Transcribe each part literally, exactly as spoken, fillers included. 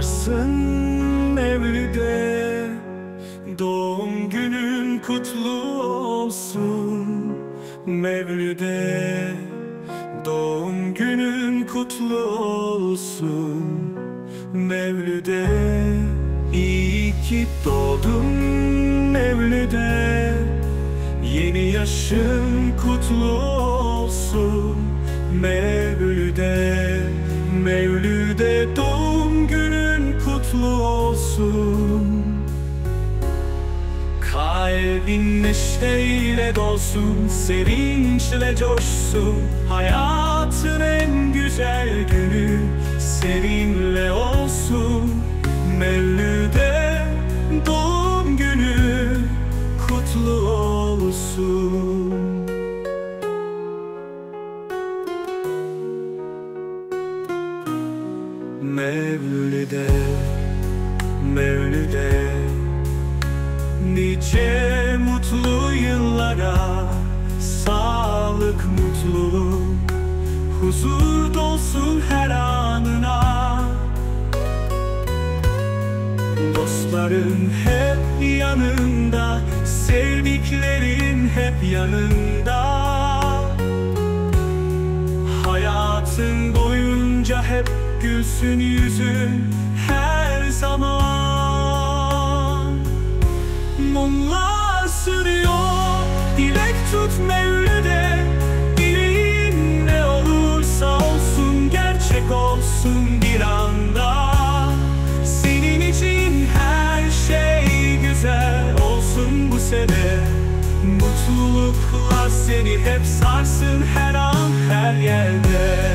varsın Mevlüt'e. Doğum günün kutlu olsun Mevlüt'e. Doğum günün kutlu olsun Mevlüt'e. İyi ki doğdun Mevlüt'e. Yeni yaşın kutlu olsun Mevlüt'e. Mevlüt'e doğum günün kutlu olsun. Kalbin neşeyle dolsun, sevinçle coşsun. Hayatın en güzel günü seninle olsun. Mevlüt'e doğum günü kutlu olsun. Mevlüt'e, Mevlüt'e nice mutlu yıllara, sağlık, mutluluk, huzur dolsun her anına. Dostların hep yanında, sevdiklerin hep yanında. Hayatın boyunca hep gülsün yüzün her zaman. Mumlar sürüyor, dilek tut Mevlüt'e. Dileğin ne olursa olsun, gerçek olsun bir anda. Senin için her şey güzel olsun bu sene. Mutluluklar seni hep sarsın her an her yerde.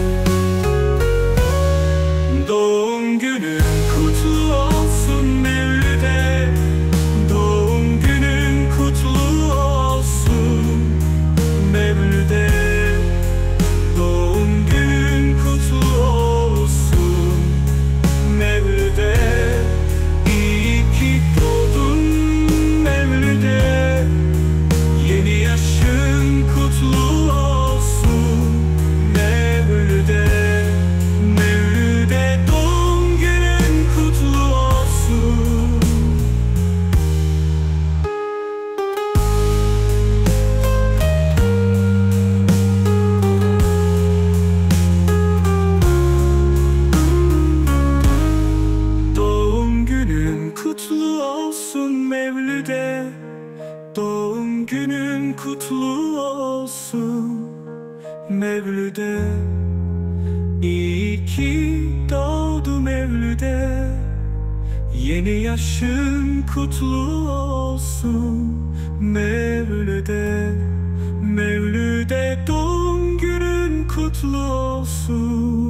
Doğum günün kutlu olsun Mevlüt'e. Doğum günün kutlu olsun Mevlüt'e. Doğum günün kutlu olsun Mevlüt'e. İyi ki doğdun Mevlüt'e. Yeni yaşın kutlu olsun Mevlüt'e. Mevlüt'e doğum günün kutlu olsun. Doğum günün kutlu olsun Mevlüt'e. Doğum günün kutlu olsun Mevlüt'e. İyi ki doğdu Mevlüt'e. Yeni yaşın kutlu olsun Mevlüt'e. Mevlüt'e doğum günün kutlu olsun.